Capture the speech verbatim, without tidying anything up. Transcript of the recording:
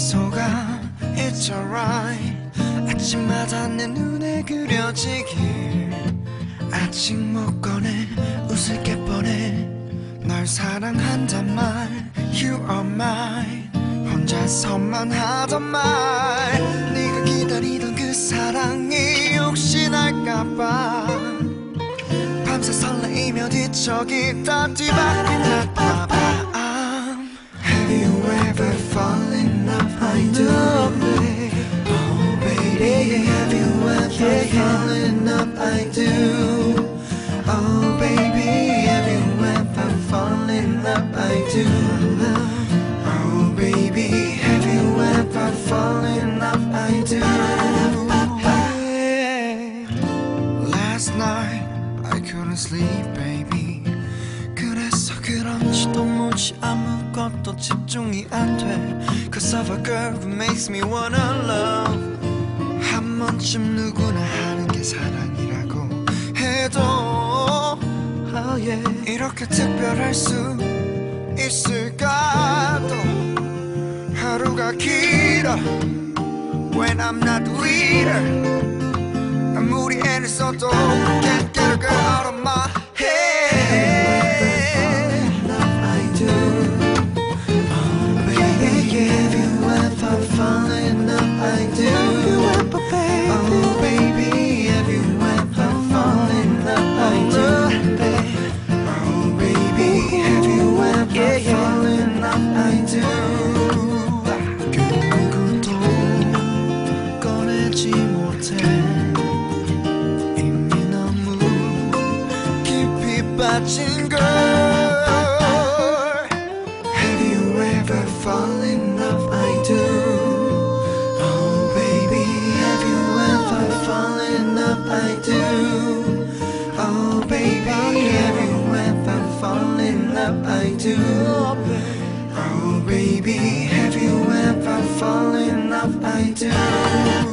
미소가 It's alright 아침마다 내 눈에 그려지길 아직 못 꺼내 웃을게 뻔해 널 사랑한단 말 You are mine 혼자서만 하던 말 네가 기다리던 그 사랑이 혹시 날까봐 밤새 설레이며 뒤척이다 뒤바뀌었나봐 Have you ever fallen in love? I do Oh baby Have you ever fallen in love? I do Oh baby Have you ever fallen in love? I do Oh baby Have you ever fallen in love? I do Last night I couldn't sleep baby 그래서 그런지도 모르지 아무것도 집중이 안 돼 Cause of a girl who makes me wanna love 한 번쯤 누구나 하는 게 사랑이라고 해도 oh yeah. 이렇게 특별할 수 있을까 또 하루가 길어 When I'm not with her 아무리 애를 써도 Can't get a girl out of my head I do Oh baby Have you ever fallen in love? I do Oh baby Have you ever fallen in love? I do Oh baby Have you ever fallen in love? I do 그 누구도 꺼내지 못해 이미 너무 깊이 빠진 걸 Have you ever fallen in love? I do Oh baby Have you ever fallen in love? I do Oh baby Have you ever fallen in love? I do Oh baby Have you ever fallen in love? I do